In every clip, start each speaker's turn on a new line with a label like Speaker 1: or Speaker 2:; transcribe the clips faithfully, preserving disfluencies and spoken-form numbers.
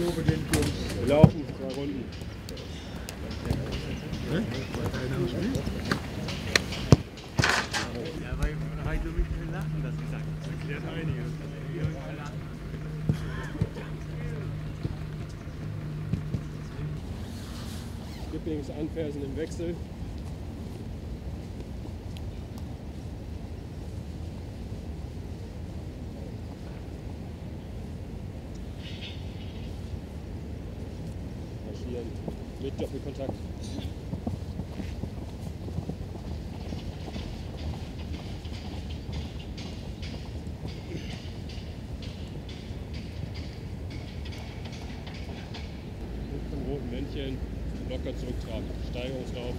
Speaker 1: Probe den Kurs.
Speaker 2: Wir laufen zwei Runden.
Speaker 1: Ne? Weiter einer spielt?
Speaker 3: Ja, weil man halt so ein bisschen lachen, das gesagt. Das erklärt einiges.
Speaker 2: Skippings anfersen im Wechsel. Marschieren mit Doppelkontakt. Vom roten Männchen locker zurücktragen. Steigerungslauf.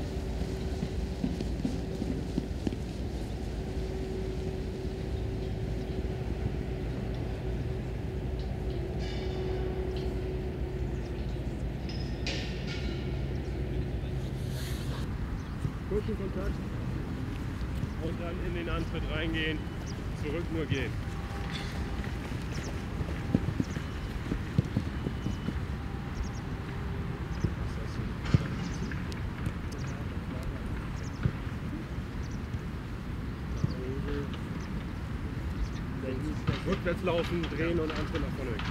Speaker 2: Kurzen Kontakt und dann in den Antritt reingehen, zurück nur gehen. Rückwärts laufen, drehen und Antritt nach vorne weg.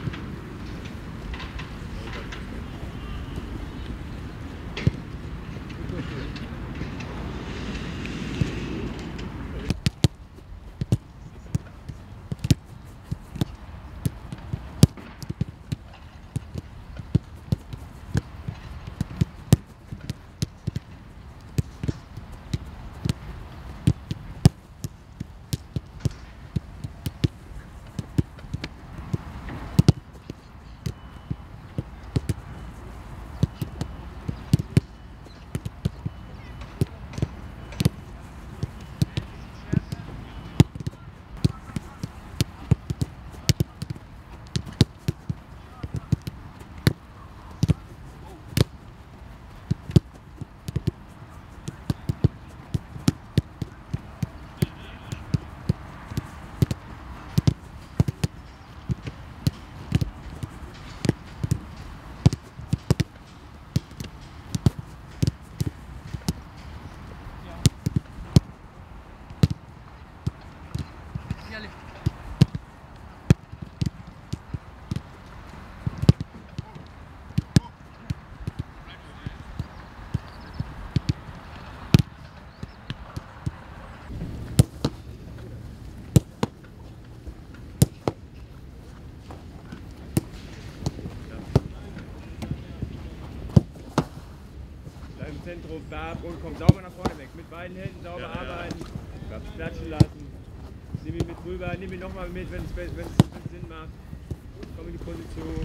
Speaker 2: Zentrum, da und komm sauber nach vorne weg. Mit beiden Händen sauber ja, arbeiten, ja. Klatschen lassen. Nimm ihn mit rüber, nimm ihn nochmal mit, wenn es Sinn macht. Komm in die Position.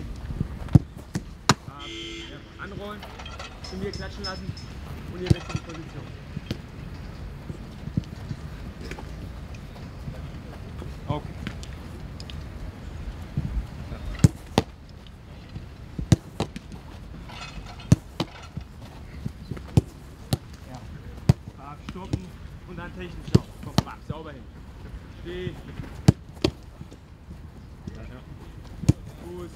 Speaker 2: Ja. Anrollen, zu mir klatschen lassen und ihr wechselt die Position. Okay. Stoppen und dann technisch auf. Komm, mach, sauber hin. Steh. Ja, ja. Fuß.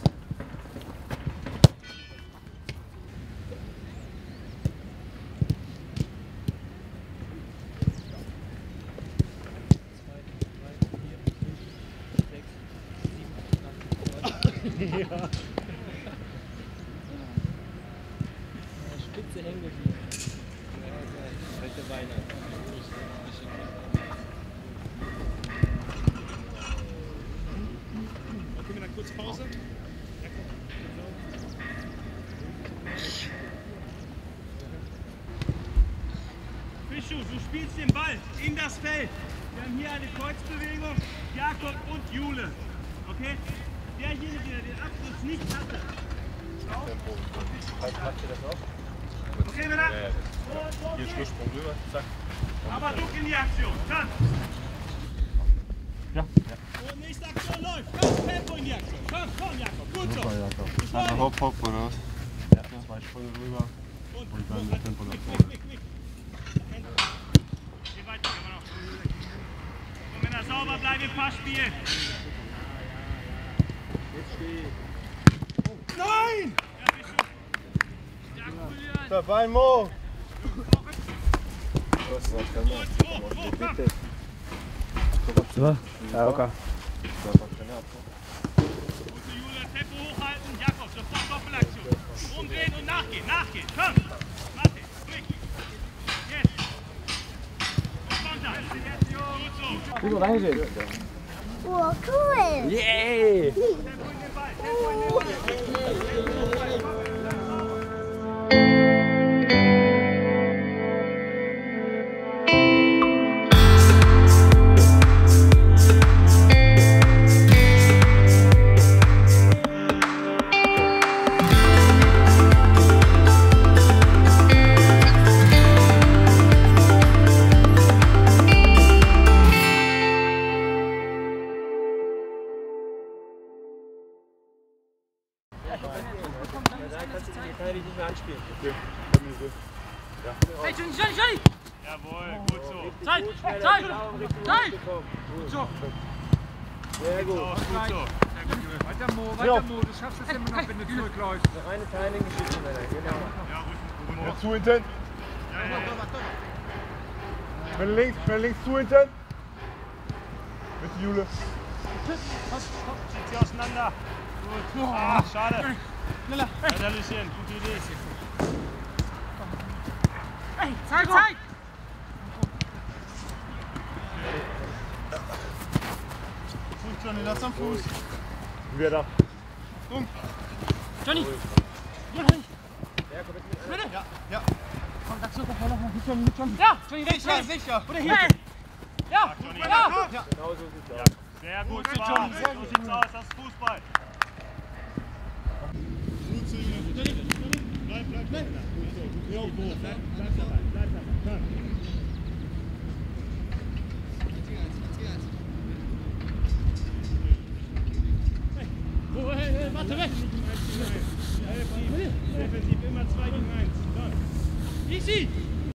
Speaker 2: Ja. Spitze hängen geblieben. Rechte Beine.
Speaker 4: Okay, wir dann kurz Pause. Fischus, du spielst den Ball in das Feld. Wir haben hier eine Kreuzbewegung, Jakob und Jule. Okay? Derjenige, der den Abschluss nicht hatte.
Speaker 2: Macht ihr das auch?
Speaker 4: Okay, wieder?
Speaker 2: Ja, ja. Hier Schlusssprung rüber, zack.
Speaker 4: Aber du in die Aktion, dann!
Speaker 2: Ja.
Speaker 4: Und nächste Aktion läuft. Komm, Tempo in die Aktion. Komm, komm, Jakob. Gut so.
Speaker 1: Super, Jakob.
Speaker 4: Beschleunigen.
Speaker 1: Hopp, hopp, oder was?
Speaker 2: Ja, zwei Sprünge rüber.
Speaker 4: Und,
Speaker 1: Und dann mit Tempo nach
Speaker 4: Mick,
Speaker 1: vorne.
Speaker 4: Mick, Mick, Mick. Geh weiter, geh mal noch. Und wenn er sauber bleibt, im Passspiel.
Speaker 2: Jetzt steh. Oh.
Speaker 4: Nein!
Speaker 5: Dabei, Mo!
Speaker 2: So? Ja, okay.
Speaker 4: Gute Jule, Tempo hochhalten. Jakob, sofort Doppelaktion. Umdrehen und nachgehen, nachgehen. Komm! Warte, durch. Jetzt. Und Konter. Gut so.
Speaker 2: Gut reingehen.
Speaker 6: Oh, cool!
Speaker 2: Yay!
Speaker 4: Tempo in den Ball, Tempo in den Ball.
Speaker 7: Hey, Johnny, Johnny, Johnny!
Speaker 4: Jawohl, gut so.
Speaker 7: Zeit, Zeit, Zeit! Gut so.
Speaker 2: Sehr gut.
Speaker 4: Gut so.
Speaker 3: Weiter Mo, weiter Mo, du schaffst es immer noch, wenn du zurückläufst.
Speaker 2: Noch eine Timing-Geschichte, genau.
Speaker 4: Ja, ruhig.
Speaker 5: Ja, zu hinten.
Speaker 4: Ja, ja, ja.
Speaker 5: Schnell links, schnell links, zu hinten. Mit Jule.
Speaker 4: Zieht sie auseinander. Gut. Ah, schade. Weiter, Lucien, gute Idee.
Speaker 7: Hey, Zeit, Zeit!
Speaker 5: Fuß, Johnny, lass am Fuß. Wieder da.
Speaker 7: Johnny! Johnny! Bitte?
Speaker 5: Ja, ja.
Speaker 7: Komm, sag so, komm, noch mal mit Johnny, mit Johnny. Ja, Johnny, rechts,
Speaker 5: Sicher,
Speaker 7: rechts.
Speaker 5: sicher.
Speaker 7: Oder hier. Ja,
Speaker 4: Johnny.
Speaker 7: ja.
Speaker 2: Genau so sieht's aus.
Speaker 4: Sehr gut, Spaß. So sieht's aus, das ist Fußball.
Speaker 7: Oh, hey, hey, warte, weg.
Speaker 4: Defensiv immer zwei gegen eins.
Speaker 7: Easy.